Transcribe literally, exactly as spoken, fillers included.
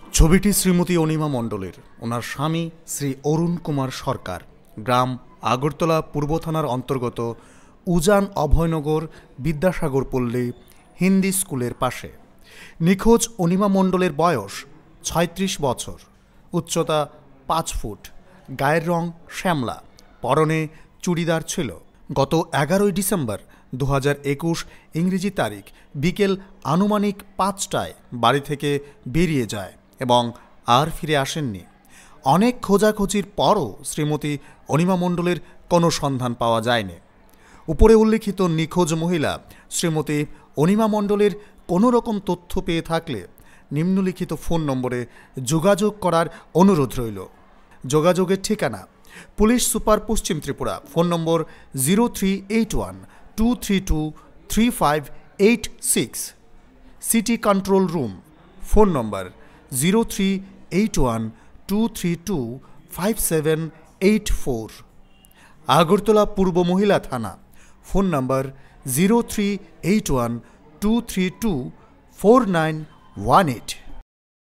ছবিটি শ্রীমতী অনিমা মণ্ডলের। ওনার স্বামী শ্রী অরুণ কুমার সরকার। গ্রাম আগরতলা পূর্ব থানার অন্তর্গত উজান অভয়নগর বিদ্যাসাগর পল্লী হিন্দি স্কুলের পাশে। নিখোঁজ অনিমা মণ্ডলের বয়স ছয়ত্রিশ বছর, উচ্চতা পাঁচ ফুট, গায়ের রং শ্যামলা, পরনে চুড়িদার ছিল। গত এগারোই ডিসেম্বর দু হাজার একুশ ইংরেজি তারিখ বিকেল আনুমানিক পাঁচটায় বাড়ি থেকে বেরিয়ে যায় এবং আর ফিরে আসেননি। অনেক খোঁজাখুঁজির পরও শ্রীমতী অনিমা মণ্ডলের কোনো সন্ধান পাওয়া যায়নি। উপরে উল্লিখিত নিখোঁজ মহিলা শ্রীমতী অনিমা মণ্ডলের কোনো রকম তথ্য পেয়ে থাকলে নিম্নলিখিত ফোন নম্বরে যোগাযোগ করার অনুরোধ রইল। যোগাযোগের ঠিকানা: পুলিশ সুপার পশ্চিম Tripura, phone number zero three eight one two three two three five eight six. City control room, phone number zero three eight one two three two five seven eight four. Agartala পূর্ব মহিলা থানা, phone number zero three eight one two three two four nine one eight.